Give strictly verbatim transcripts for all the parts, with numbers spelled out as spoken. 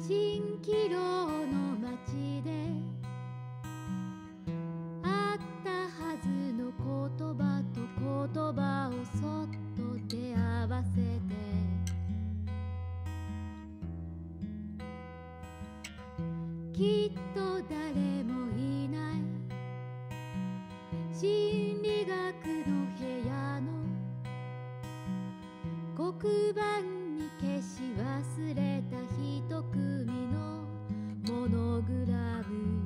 蜃気楼の街であったはずの言葉と言葉をそっと出会わせて、きっと誰もいない心理学の部屋の黒板に消し忘れた一組のモノグラム。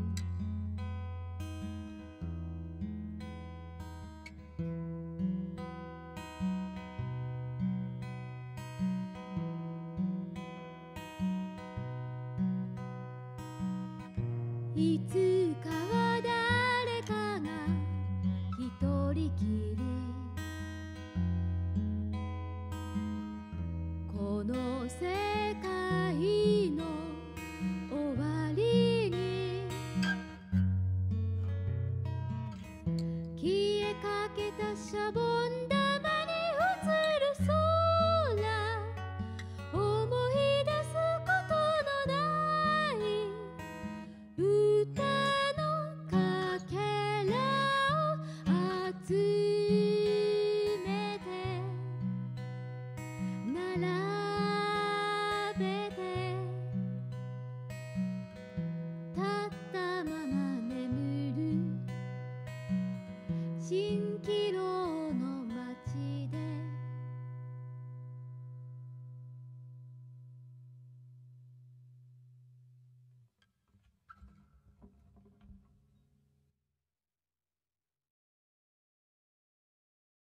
いつかは誰かが一人きりこの世界の終わりに消えかけたシャボン玉に映る空、思い出すことのない歌のかけらを集めて並べて、立ったまま眠る